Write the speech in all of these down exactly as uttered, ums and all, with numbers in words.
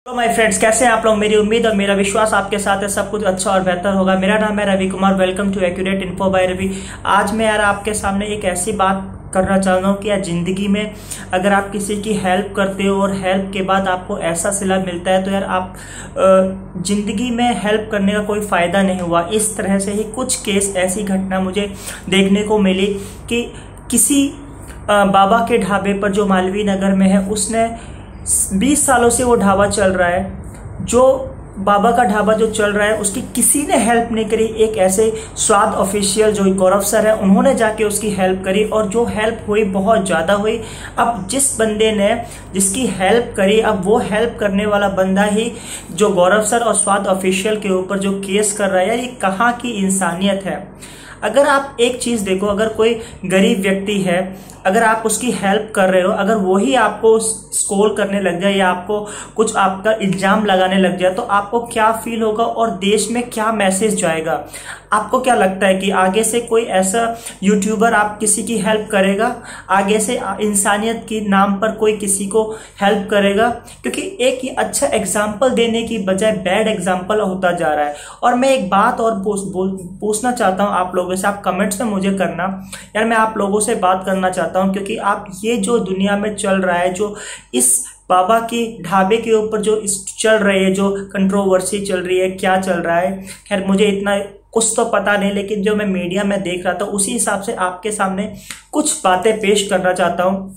तो my friends, कैसे हैं आप लोग। मेरी उम्मीद और मेरा विश्वास आपके साथ है सब कुछ अच्छा और बेहतर होगा। मेरा नाम है Ravi Kumar. Welcome to accurate info by Ravi. आज मैं यार आपके सामने एक ऐसी बात करना चाह रहा हूँ कि यार जिंदगी में अगर आप किसी की हेल्प करते हो और हेल्प के बाद आपको ऐसा सिला मिलता है तो यार आप जिंदगी में हेल्प करने का कोई फायदा नहीं हुआ। इस तरह से ही कुछ केस, ऐसी घटना मुझे देखने को मिली कि किसी बाबा के ढाबे पर जो मालवीय नगर में है, उसने बीस सालों से वो ढाबा चल रहा है। जो बाबा का ढाबा जो चल रहा है उसकी किसी ने हेल्प नहीं करी। एक ऐसे स्वाद ऑफिशियल जो गौरव सर है, उन्होंने जाके उसकी हेल्प करी और जो हेल्प हुई बहुत ज़्यादा हुई। अब जिस बंदे ने जिसकी हेल्प करी, अब वो हेल्प करने वाला बंदा ही जो गौरव सर और स्वाद ऑफिशियल के ऊपर जो केस कर रहा है। यार ये कहाँ की इंसानियत है। अगर आप एक चीज देखो, अगर कोई गरीब व्यक्ति है, अगर आप उसकी हेल्प कर रहे हो, अगर वो ही आपको स्कोर करने लग जाए या आपको कुछ आपका इल्जाम लगाने लग जाए तो आपको क्या फील होगा और देश में क्या मैसेज जाएगा। आपको क्या लगता है कि आगे से कोई ऐसा यूट्यूबर आप किसी की हेल्प करेगा? आगे से इंसानियत के नाम पर कोई किसी को हेल्प करेगा? क्योंकि एक ही अच्छा एग्जाम्पल देने की बजाय बैड एग्जाम्पल होता जा रहा है। और मैं एक बात और पूछना चाहता हूँ आप लोगों से, आप कमेंट्स में मुझे करना। यार मैं आप लोगों से बात करना चाहता हूँ क्योंकि आप ये जो दुनिया में चल रहा है, जो इस बाबा की ढाबे के ऊपर जो इस चल रही है, जो कंट्रोवर्सी चल रही है, क्या चल रहा है, खैर मुझे इतना कुछ तो पता नहीं, लेकिन जो मैं मीडिया में देख रहा था उसी हिसाब से आपके सामने कुछ बातें पेश करना चाहता हूँ।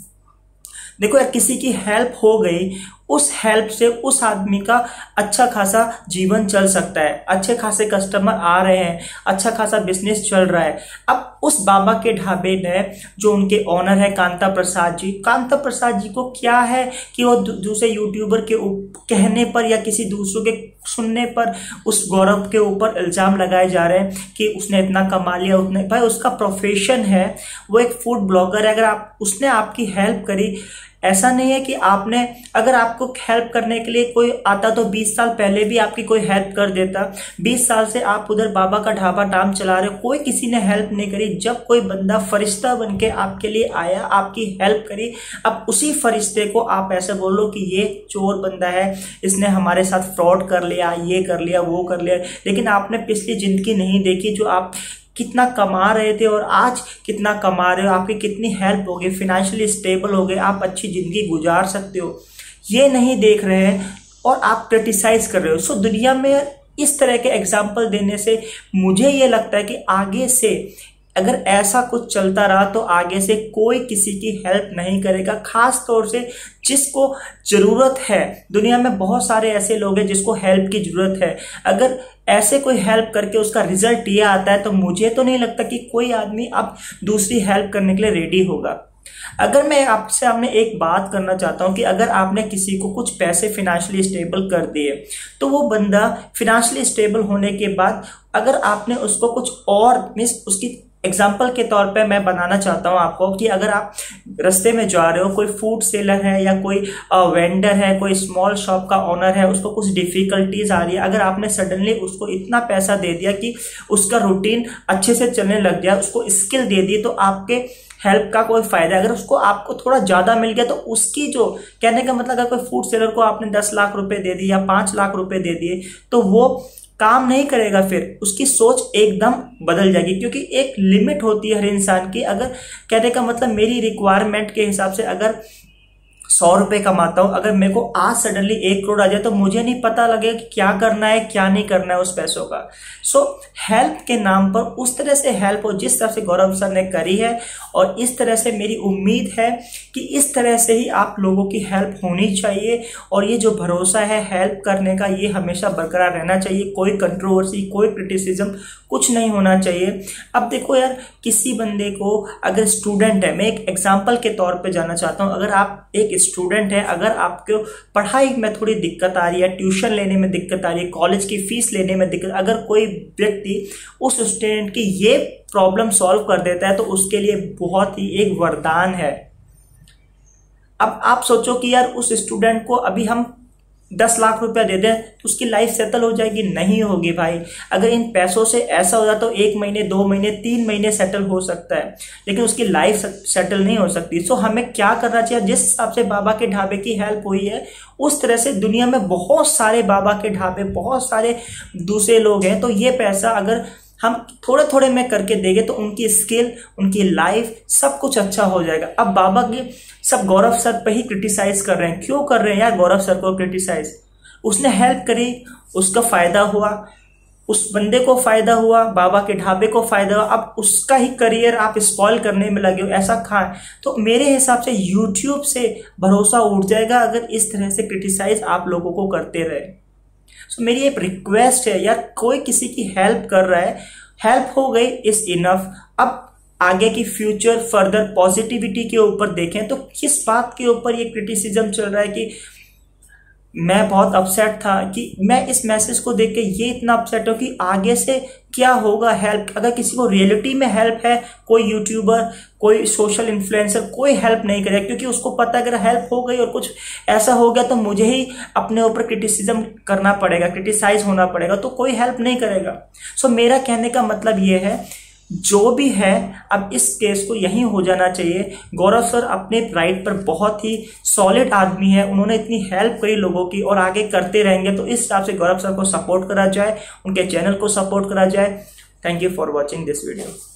देखो यार, किसी की हेल्प हो गई, उस हेल्प से उस आदमी का अच्छा खासा जीवन चल सकता है, अच्छे खासे कस्टमर आ रहे हैं, अच्छा खासा बिजनेस चल रहा है। अब उस बाबा के ढाबे ने जो उनके ओनर है कांता प्रसाद जी, कांता प्रसाद जी को क्या है कि वो दूसरे यूट्यूबर के कहने पर या किसी दूसरों के सुनने पर उस गौरव के ऊपर इल्जाम लगाए जा रहे हैं कि उसने इतना कमा लिया, उतने। भाई उसका प्रोफेशन है, वो एक फूड ब्लॉगर है। अगर आप उसने आपकी हेल्प करी, ऐसा नहीं है कि आपने, अगर आपको हेल्प करने के लिए कोई आता तो बीस साल पहले भी आपकी कोई हेल्प कर देता। बीस साल से आप उधर बाबा का ढाबा नाम चला रहे हो, कोई किसी ने हेल्प नहीं करी। जब कोई बंदा फरिश्ता बन के आपके लिए आया, आपकी हेल्प करी, अब उसी फरिश्ते को आप ऐसे बोलो कि ये चोर बंदा है, इसने हमारे साथ फ्रॉड कर लिया, ये कर लिया, वो कर लिया। लेकिन आपने पिछली जिंदगी नहीं देखी, जो आप कितना कमा रहे थे और आज कितना कमा रहे हो, आपकी कितनी हेल्प हो गई, फाइनेंशियली स्टेबल हो गए, आप अच्छी जिंदगी गुजार सकते हो, ये नहीं देख रहे हैं और आप क्रिटिसाइज कर रहे हो। सो दुनिया में इस तरह के एग्जाम्पल देने से मुझे ये लगता है कि आगे से अगर ऐसा कुछ चलता रहा तो आगे से कोई किसी की हेल्प नहीं करेगा, खास तौर से जिसको जरूरत है। दुनिया में बहुत सारे ऐसे लोग हैं जिसको हेल्प की जरूरत है। अगर ऐसे कोई हेल्प करके उसका रिजल्ट ये आता है तो मुझे तो नहीं लगता कि कोई आदमी अब दूसरी हेल्प करने के लिए रेडी होगा। अगर मैं आपसे आपने एक बात करना चाहता हूं कि अगर आपने किसी को कुछ पैसे फिनेंशियली स्टेबल कर दिए तो वो बंदा फिनेंशियली स्टेबल होने के बाद अगर आपने उसको कुछ और मींस उसकी एग्जाम्पल के तौर पे मैं बनाना चाहता हूं आपको कि अगर आप रास्ते में जा रहे हो, कोई फूड सेलर है या कोई वेंडर है, कोई स्मॉल शॉप का ओनर है, उसको कुछ डिफिकल्टीज आ रही है, अगर आपने सडनली उसको इतना पैसा दे दिया कि उसका रूटीन अच्छे से चलने लग गया, उसको स्किल दे दी, तो आपके हेल्प का कोई फायदा। अगर उसको आपको थोड़ा ज्यादा मिल गया तो उसकी जो कहने का मतलब, अगर कोई फूड सेलर को आपने दस लाख रुपए दे दिए या पांच लाख रुपए दे दिए तो वो काम नहीं करेगा, फिर उसकी सोच एकदम बदल जाएगी। क्योंकि एक लिमिट होती है हर इंसान की। अगर कहने का मतलब मेरी रिक्वायरमेंट के हिसाब से अगर सौ रुपए कमाता हूं, अगर मेरे को आज सडनली एक करोड़ आ जाए तो मुझे नहीं पता लगेगा कि क्या करना है क्या नहीं करना है उस पैसों का। सो हेल्प के नाम पर उस तरह से हेल्प हो जिस तरह से गौरव सर ने करी है, और इस तरह से मेरी उम्मीद है कि इस तरह से ही आप लोगों की हेल्प होनी चाहिए। और ये जो भरोसा है हेल्प करने का, ये हमेशा बरकरार रहना चाहिए। कोई कंट्रोवर्सी, कोई क्रिटिसिज्म कुछ नहीं होना चाहिए। अब देखो यार, किसी बंदे को अगर स्टूडेंट है, मैं एक एग्जाम्पल के तौर पे जाना चाहता हूँ, अगर आप एक स्टूडेंट है, अगर आपको पढ़ाई में थोड़ी दिक्कत आ रही है, ट्यूशन लेने में दिक्कत आ रही है, कॉलेज की फीस लेने में दिक्कत, अगर कोई व्यक्ति उस स्टूडेंट की ये प्रॉब्लम सॉल्व कर देता है तो उसके लिए बहुत ही एक वरदान है। अब आप सोचो कि यार उस स्टूडेंट को अभी हम दस लाख रुपया दे दें तो उसकी लाइफ सेटल हो जाएगी? नहीं होगी भाई। अगर इन पैसों से ऐसा हो जाता तो एक महीने, दो महीने, तीन महीने सेटल हो सकता है, लेकिन उसकी लाइफ सेटल नहीं हो सकती। सो हमें क्या करना चाहिए? जिस हिसाब से बाबा के ढाबे की हेल्प हुई है उस तरह से दुनिया में बहुत सारे बाबा के ढाबे, बहुत सारे दूसरे लोग हैं। तो ये पैसा अगर हम थोड़े थोड़े में करके देंगे तो उनकी स्किल, उनकी लाइफ, सब कुछ अच्छा हो जाएगा। अब बाबा के सब गौरव सर पे ही क्रिटिसाइज कर रहे हैं। क्यों कर रहे हैं यार गौरव सर को क्रिटिसाइज? उसने हेल्प करी, उसका फायदा हुआ, उस बंदे को फायदा हुआ, बाबा के ढाबे को फायदा हुआ। अब उसका ही करियर आप स्पॉइल करने में लगे हो, ऐसा खाएं तो मेरे हिसाब से यूट्यूब से भरोसा उठ जाएगा अगर इस तरह से क्रिटिसाइज आप लोगों को करते रहे। सो मेरी एक रिक्वेस्ट है यार, कोई किसी की हेल्प कर रहा है, हेल्प हो गई इज इनफ। अब आगे की फ्यूचर फर्दर पॉजिटिविटी के ऊपर देखें तो किस बात के ऊपर ये क्रिटिसिज्म चल रहा है कि मैं बहुत अपसेट था कि मैं इस मैसेज को देख के ये इतना अपसेट हूं कि आगे से क्या होगा हेल्प। अगर किसी को रियलिटी में हेल्प है, कोई यूट्यूबर, कोई सोशल इन्फ्लुएंसर कोई हेल्प नहीं करेगा, क्योंकि उसको पता है अगर हेल्प हो गई और कुछ ऐसा हो गया तो मुझे ही अपने ऊपर क्रिटिसिज्म करना पड़ेगा, क्रिटिसाइज होना पड़ेगा, तो कोई हेल्प नहीं करेगा। सो मेरा कहने का मतलब ये है, जो भी है अब इस केस को यहीं हो जाना चाहिए। गौरव सर अपने राइट पर बहुत ही सॉलिड आदमी है, उन्होंने इतनी हेल्प करी लोगों की और आगे करते रहेंगे। तो इस हिसाब से गौरव सर को सपोर्ट करा जाए, उनके चैनल को सपोर्ट करा जाए। Thank you for watching this video.